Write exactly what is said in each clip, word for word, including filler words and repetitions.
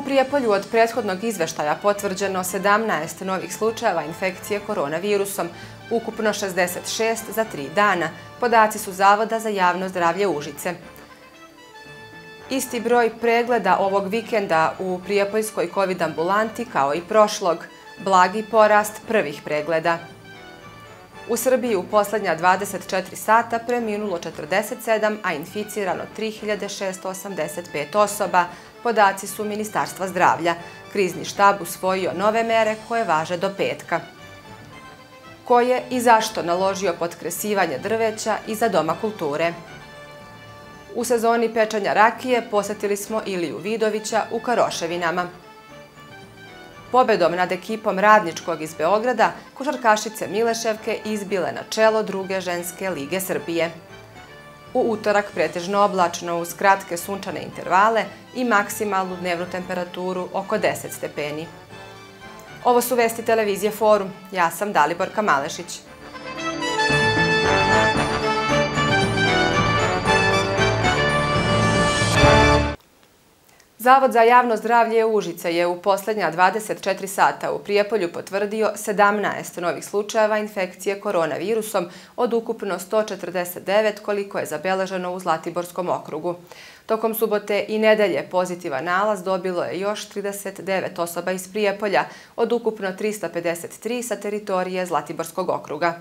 Prijepolju od prethodnog izveštaja potvrđeno sedamnaest novih slučajeva infekcije koronavirusom, ukupno šezdeset šest za tri dana. Podaci su Zavoda za javno zdravlje Užice. Isti broj pregleda ovog vikenda u prijepoljskoj kovid ambulanti kao i prošlog, blagi porast prvih pregleda. U Srbiji u posljednja dvadeset četiri sata preminulo četrdeset sedam, a inficirano tri hiljade šesto osamdeset pet osoba. Podaci su Ministarstva zdravlja. Krizni štab usvojio nove mere koje važe do petka. Ko je i zašto naložio potkresivanje drveća iza Doma kulture? U sezoni pečenja rakije posjetili smo Iliju Vidovića u Karoševinama. Pobedom nad ekipom Radničkog iz Beograda, košarkašice Mileševke izbile na čelo druge ženske lige Srbije. U utorak pretežno oblačno uz kratke sunčane intervale i maksimalnu dnevnu temperaturu oko deset stepeni. Ovo su vesti televizije Forum. Ja sam Daliborka Malešić. Zavod za javno zdravlje Užice je u posljednja dvadeset četiri sata u Prijepolju potvrdio sedamnaest novih slučajeva infekcije koronavirusom od ukupno sto četrdeset devet koliko je zabeleženo u Zlatiborskom okrugu. Tokom subote i nedelje pozitivan nalaz dobilo je još trideset devet osoba iz Prijepolja od ukupno trista pedeset tri sa teritorije Zlatiborskog okruga.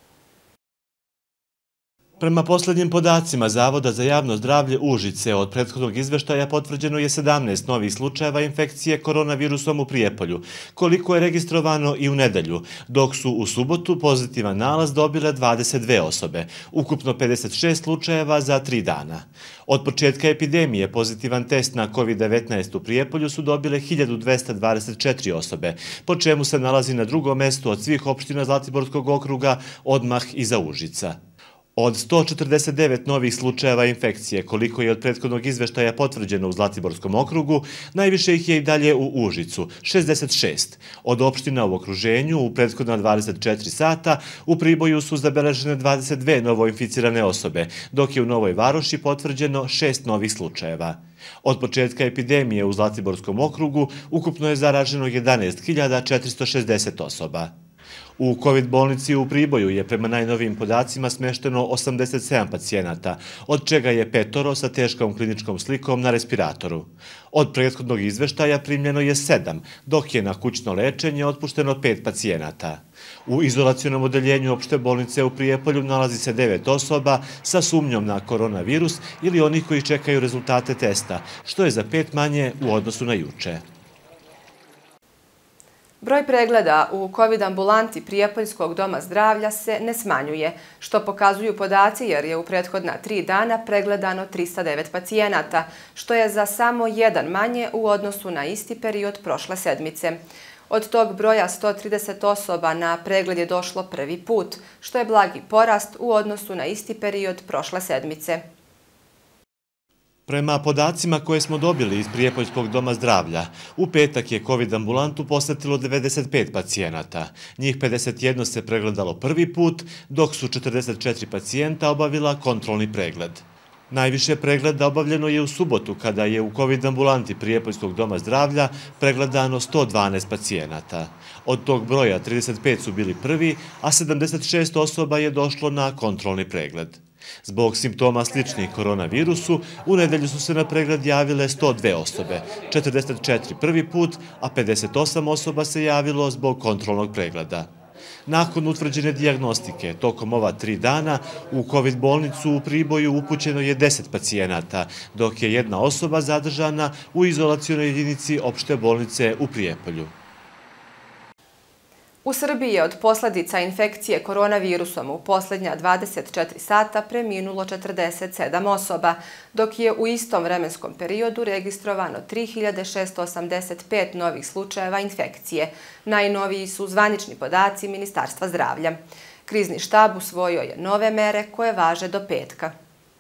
Prema posljednjim podacima Zavoda za javno zdravlje Užice od prethodnog izveštaja potvrđeno je sedamnaest novih slučajeva infekcije koronavirusom u Prijepolju, koliko je registrovano i u nedelju, dok su u subotu pozitivan nalaz dobile dvadeset dve osobe, ukupno pedeset šest slučajeva za tri dana. Od početka epidemije pozitivan test na kovid devetnaest u Prijepolju su dobile hiljadu dvesta dvadeset četiri osobe, po čemu se nalazi na drugom mestu od svih opština Zlatiborskog okruga, odmah iza Užica. Od sto četrdeset devet novih slučajeva infekcije, koliko je od prethodnog izveštaja potvrđeno u Zlatiborskom okrugu, najviše ih je i dalje u Užicu, šezdeset šest. Od opština u okruženju u prethodna dvadeset četiri sata u Priboju su zabeležene dvadeset dve novoinficirane osobe, dok je u Novoj Varoši potvrđeno šest novih slučajeva. Od početka epidemije u Zlatiborskom okrugu ukupno je zaraženo jedanaest hiljada četiristo šezdeset osoba. U kovid bolnici u Priboju je prema najnovijim podacima smešteno osamdeset sedam pacijenata, od čega je petoro sa teškom kliničkom slikom na respiratoru. Od prethodnog izveštaja primljeno je sedam, dok je na kućno lečenje otpušteno pet pacijenata. U izolacionom odeljenju opšte bolnice u Prijepolju nalazi se devet osoba sa sumnjom na koronavirus ili onih koji čekaju rezultate testa, što je za pet manje u odnosu na juče. Broj pregleda u kovid ambulanti Prijepoljskog doma zdravlja se ne smanjuje, što pokazuju podaci jer je u prethodna tri dana pregledano trista devet pacijenata, što je za samo jedan manje u odnosu na isti period prošle sedmice. Od tog broja sto trideset osoba na pregled je došlo prvi put, što je blagi porast u odnosu na isti period prošle sedmice. Prema podacima koje smo dobili iz Prijepoljskog doma zdravlja, u petak je kovid ambulantu posetilo devedeset pet pacijenata. Njih pedeset jedan se pregledalo prvi put, dok su četrdeset četiri pacijenta obavila kontrolni pregled. Najviše pregleda obavljeno je u subotu, kada je u kovid ambulanti Prijepoljskog doma zdravlja pregledano sto dvanaest pacijenata. Od tog broja trideset pet su bili prvi, a sedamdeset šest osoba je došlo na kontrolni pregled. Zbog simptoma sličnih koronavirusu, u nedelju su se na pregled javile sto dve osobe, četrdeset četiri prvi put, a pedeset osam osoba se javilo zbog kontrolnog pregleda. Nakon utvrđene dijagnostike, tokom ova tri dana, u kovid bolnicu u Priboju upućeno je deset pacijenata, dok je jedna osoba zadržana u izolacionoj jedinici opšte bolnice u Prijepolju. U Srbiji je od posljedica infekcije koronavirusom u posljednja dvadeset četiri sata preminulo četrdeset sedam osoba, dok je u istom vremenskom periodu registrovano tri hiljade šesto osamdeset pet novih slučajeva infekcije. Najnoviji su zvanični podaci Ministarstva zdravlja. Krizni štab usvojio je nove mere koje važe do petka.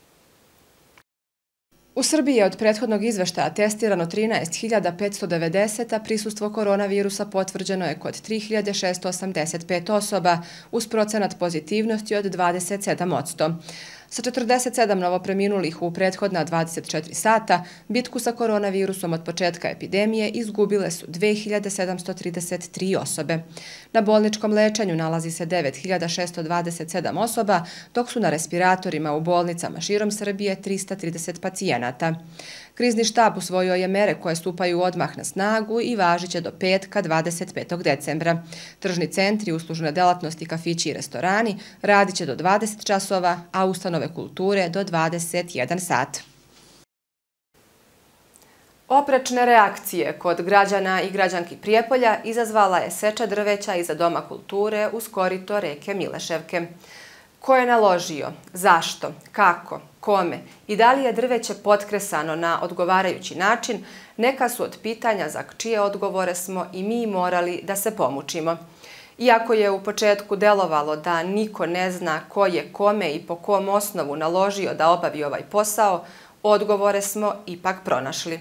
U Srbiji je od prethodnog izveštaja testirano trinaest hiljada petsto devedeset, a prisustvo koronavirusa potvrđeno je kod tri hiljade šesto osamdeset pet osoba, uz procenat pozitivnosti od dvadeset sedam posto. Sa četrdeset sedam novopreminulih u prethodna dvadeset četiri sata, bitku sa koronavirusom od početka epidemije izgubile su dve hiljade sedamsto trideset tri osobe. Na bolničkom lečenju nalazi se devet hiljada šessto dvadeset sedam osoba, dok su na respiratorima u bolnicama širom Srbije trista trideset pacijenata. Krizni štab usvojio je mere koje stupaju odmah na snagu i važiće do petka dvadeset petog decembra. Tržni centri, uslužne delatnosti, kafići i restorani radit će do dvadeset časova, a ustanove kulture do dvadeset jedan sat. Oprečne reakcije kod građana i građanki Prijepolja izazvala je seča drveća iza Doma kulture uz korito reke Mileševke. Ko je naložio, zašto, kako, kome i da li je drveće potkresano na odgovarajući način, neka su od pitanja za čije odgovore smo i mi morali da se pomučimo. Iako je u početku delovalo da niko ne zna ko je kome i po kom osnovu naložio da obavi ovaj posao, odgovore smo ipak pronašli.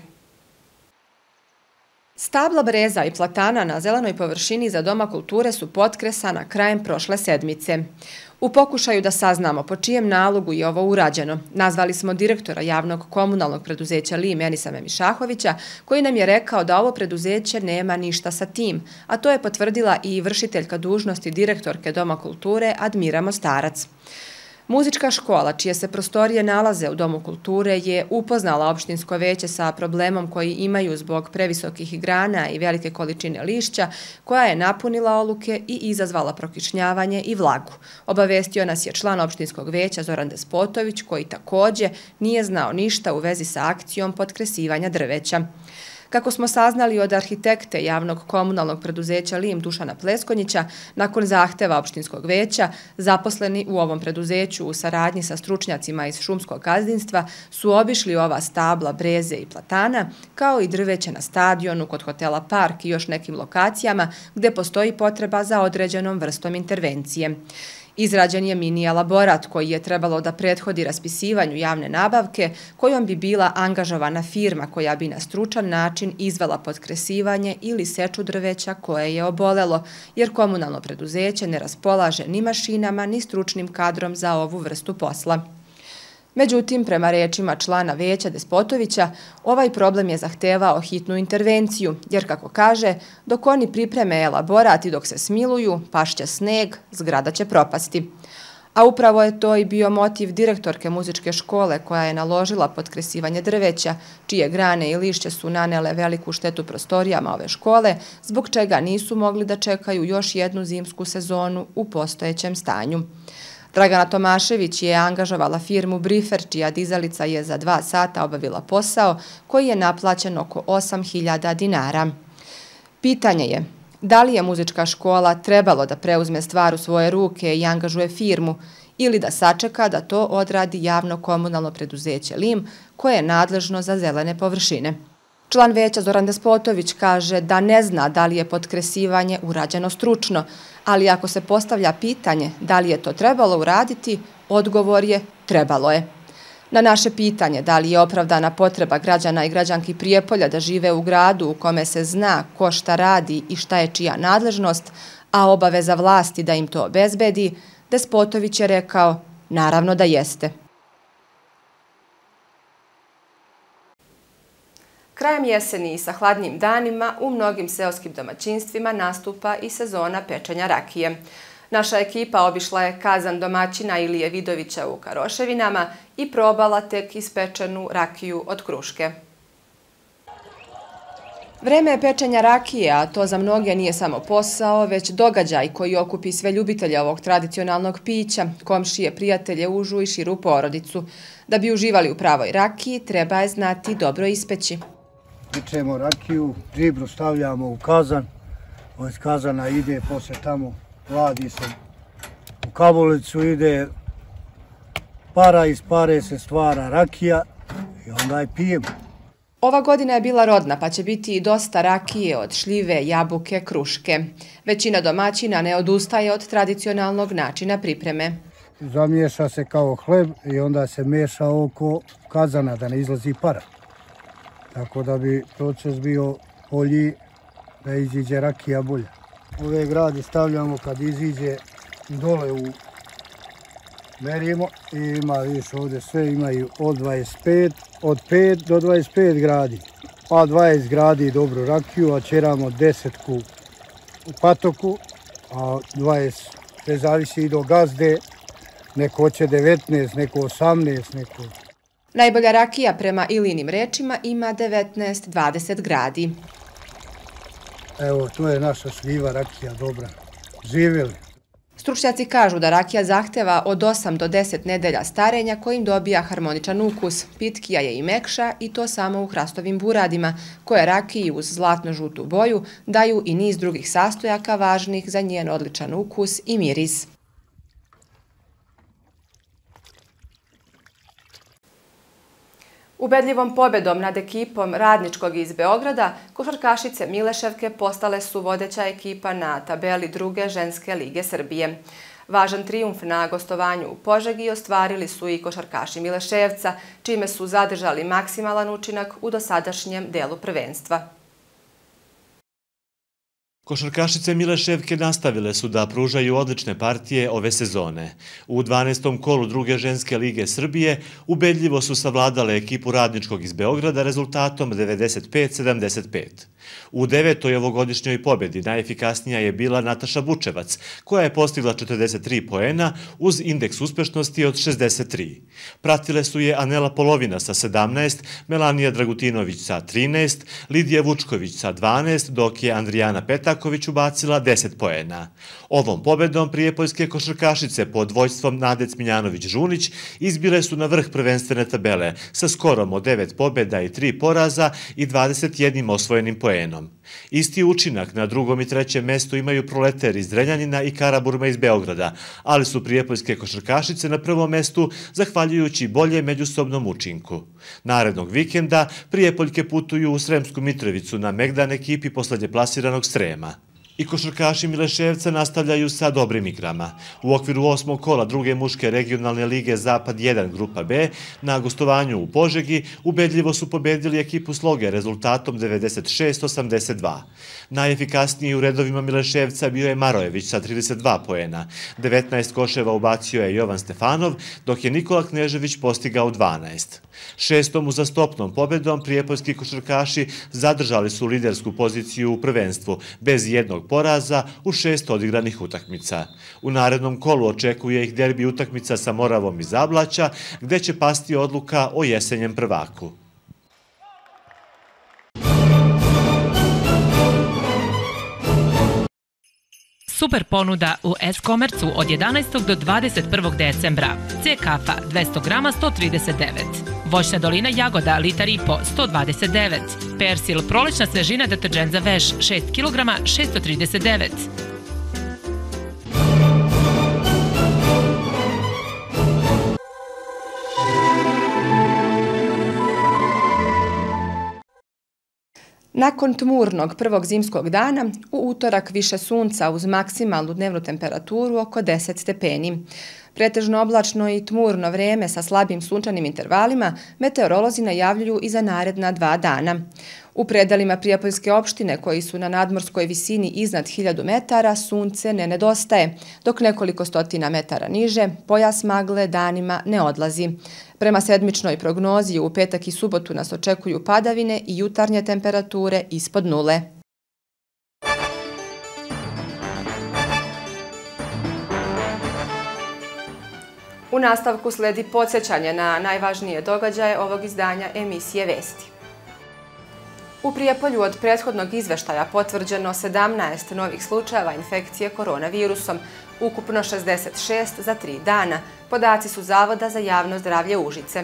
Stabla breza i platana na zelenoj površini za Doma kulture su potkresana krajem prošle sedmice. U pokušaju da saznamo po čijem nalogu je ovo urađeno, nazvali smo direktora javnog komunalnog preduzeća Lim Enisa Memišahovića, koji nam je rekao da ovo preduzeće nema ništa sa tim, a to je potvrdila i vršiteljka dužnosti direktorke Doma kulture Admira Mostarac. Muzička škola, čije se prostorije nalaze u Domu kulture, je upoznala opštinsko veće sa problemom koji imaju zbog previsokih grana i velike količine lišća, koja je napunila oluke i izazvala prokišnjavanje i vlagu. Obavestio nas je član opštinskog veća Zoran Despotović, koji takođe nije znao ništa u vezi sa akcijom potkresivanja drveća. Kako smo saznali od arhitekte javnog komunalnog preduzeća Lim Dušana Pleskonjića, nakon zahteva opštinskog veća, zaposleni u ovom preduzeću u saradnji sa stručnjacima iz šumskog gazdinstva su obišli ova stabla breze i platana, kao i drveće na stadionu, kod hotela Park i još nekim lokacijama gde postoji potreba za određenom vrstom intervencije. Izrađen je mini elaborat koji je trebalo da prethodi raspisivanju javne nabavke, kojom bi bila angažovana firma koja bi na stručan način izvela potkresivanje ili seču drveća koje je obolelo, jer komunalno preduzeće ne raspolaže ni mašinama ni stručnim kadrom za ovu vrstu posla. Međutim, prema rečima člana veća Despotovića, ovaj problem je zahtevao hitnu intervenciju, jer, kako kaže, dok oni pripreme elaborat i dok se smiluju, pašće sneg, zgrada će propasti. A upravo je to i bio motiv direktorke muzičke škole koja je naložila potkresivanje drveća, čije grane i lišće su nanele veliku štetu prostorijama ove škole, zbog čega nisu mogli da čekaju još jednu zimsku sezonu u postojećem stanju. Dragana Tomašević je angažovala firmu Brifer, čija dizalica je za dva sata obavila posao koji je naplaćen oko osam hiljada dinara. Pitanje je, da li je muzička škola trebalo da preuzme stvar u svoje ruke i angažuje firmu ili da sačeka da to odradi javno komunalno preduzeće Lim, koje je nadležno za zelene površine. Član veća Zoran Despotović kaže da ne zna da li je potkresivanje urađeno stručno, ali ako se postavlja pitanje da li je to trebalo uraditi, odgovor je trebalo je. Na naše pitanje da li je opravdana potreba građana i građanki Prijepolja da žive u gradu u kome se zna ko šta radi i šta je čija nadležnost, a obaveza vlasti da im to obezbedi, Despotović je rekao naravno da jeste. Krajem jeseni i sa hladnim danima u mnogim seoskim domaćinstvima nastupa i sezona pečenja rakije. Naša ekipa obišla je kazan domaćina Ilije Vidovića u Karoševinama i probala tek ispečenu rakiju od kruške. Vreme je pečenja rakije, a to za mnoge nije samo posao, već događaj koji okupi sve ljubitelje ovog tradicionalnog pića, komšije, prijatelje, užu i širu porodicu. Da bi uživali u pravoj rakiji, treba je znati dobro ispeći. Pečemo rakiju, džibru stavljamo u kazan, iz kazana ide posle tamo, vladi se u kabulicu, ide para, iz pare se stvara rakija i onda je pijemo. Ova godina je bila rodna, pa će biti i dosta rakije od šljive, jabuke, kruške. Većina domaćina ne odustaje od tradicionalnog načina pripreme. Zamiješa se kao hleb i onda se meša oko kazana da ne izlazi para. Tako da bi proces bio bolji, da iziđe rakija bolja. Ove gradi stavljamo kad iziđe dole u merimo i ima, vidiš ovdje sve imaju od dvadeset pet, od pet do dvadeset pet gradi. Pa dvadeset gradi dobru rakiju, a čeramo desetku u patoku, a dvadeset, sve zavisi i do gazde, neko hoće devetnaest, neko osamnaest, neko... Najbolja rakija prema Ilinim rečima ima devetnaest do dvadeset gradi. Evo, to je naša šljiva rakija dobra. Živjeli. Stručnjaci kažu da rakija zahteva od osam do deset nedelja starenja kojim dobija harmoničan ukus. Pitkija je i mekša i to samo u hrastovim buradima, koje rakiji uz zlatno-žutu boju daju i niz drugih sastojaka važnih za njen odličan ukus i miris. Ubedljivom pobedom nad ekipom Radničkog iz Beograda, košarkašice Mileševke postale su vodeća ekipa na tabeli druge ženske lige Srbije. Važan trijumf na gostovanju u Požegi ostvarili su i košarkaši Mileševca, čime su zadržali maksimalan učinak u dosadašnjem delu prvenstva. Košarkašice Mileševke nastavile su da pružaju odlične partije ove sezone. U dvanaestom kolu druge ženske lige Srbije ubedljivo su savladale ekipu Radničkog iz Beograda rezultatom devedeset pet sedamdeset pet. U devetoj ovogodišnjoj pobedi najefikasnija je bila Nataša Bučevac, koja je postigla četrdeset tri poena uz indeks uspešnosti od šezdeset tri. Pratile su je Anela Polovina sa sedamnaest, Melanija Dragutinović sa trinaest, Lidija Vučković sa dvanaest, dok je Andrijana Petaković ubacila deset poena. Ovom pobedom prijepoljske košarkašice pod vođstvom Nade Cmiljanović-Žunić izbile su na vrh prvenstvene tabele sa skorom od devet pobjeda i tri poraza i dvadeset jednim osvojenim poenom. Isti učinak na drugom i trećem mestu imaju Proleter iz Zrenjanina i Karaburma iz Beograda, ali su prijepoljske košarkašice na prvom mestu zahvaljujući bolje međusobnom učinku. Narednog vikenda Prijepoljke putuju u Sremsku Mitrovicu na megdan ekipi poslednje plasiranog Srema. I košarkaši Mileševca nastavljaju sa dobrim igrama. U okviru osmog kola druge muške regionalne lige Zapad jedan Grupa B na gostovanju u Požegi ubedljivo su pobedili ekipu Sloge rezultatom devedeset šest osamdeset dva. Najefikasniji u redovima Mileševca bio je Marojević sa trideset dva poena. devetnaest koševa ubacio je Jovan Stefanov, dok je Nikola Knežević postigao dvanaest. Šestom uzastopnom pobedom prijepoljski košarkaši zadržali su lidersku poziciju u prvenstvu bez jednog poraza u šest odigranih utakmica. U narednom kolu očekuje ih derbi utakmica sa Moravom iz Ablaća, gde će pasti odluka o jesenjem prvaku. Super ponuda u S-Komercu od jedanaestog do dvadeset prvog decembra. C kafa dvesta grama sto trideset devet. Voćna dolina jagoda litar i po sto dvadeset devet. Persil prolećna svežina deterđent za veš šest kilograma šesto trideset devet. Nakon tmurnog prvog zimskog dana, u utorak više sunca uz maksimalnu dnevnu temperaturu oko deset stepeni. Pretežno oblačno i tmurno vreme sa slabim sunčanim intervalima meteorolozi najavljuju i za naredna dva dana. U predelima Prijepoljske opštine koji su na nadmorskoj visini iznad hiljadu metara sunce ne nedostaje, dok nekoliko stotina metara niže pojas magle danima ne odlazi. Prema sedmičnoj prognozi u petak i subotu nas očekuju padavine i jutarnje temperature ispod nule. U nastavku sledi podsjećanje na najvažnije događaje ovog izdanja emisije Vesti. U Prijepolju od prethodnog izveštaja potvrđeno sedamnaest novih slučajeva infekcije koronavirusom, ukupno šezdeset šest za tri dana. Podaci su Zavoda za javno zdravlje Užice.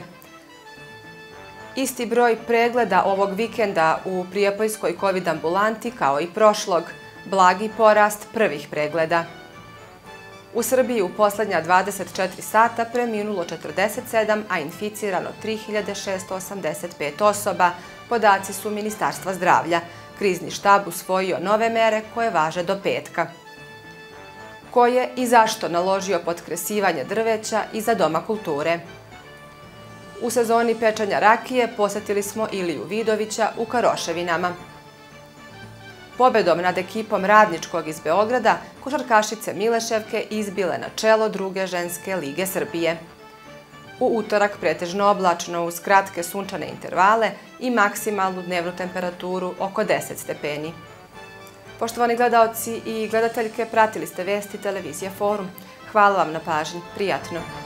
Isti broj pregleda ovog vikenda u Prijepoljskoj kovid ambulanti kao i prošlog, blagi porast prvih pregleda. U Srbiji u poslednja dvadeset četiri sata preminulo četrdeset sedam, a inficirano tri hiljade šesto osamdeset pet osoba, podaci su Ministarstva zdravlja. Krizni štab usvojio nove mere koje važe do petka. Ko je i zašto naložio potkresivanje drveća iza Doma kulture? U sezoni pečenja rakije posetili smo Iliju Vidovića u Karoševinama. Pobedom nad ekipom Radničkog iz Beograda, košarkašice Mileševke izbile na čelo druge ženske lige Srbije. U utorak pretežno oblačno uz kratke sunčane intervale i maksimalnu dnevnu temperaturu oko deset stepeni. Poštovani gledaoci i gledateljke, pratili ste vesti televizije Forum. Hvala vam na pažnji. Prijatno.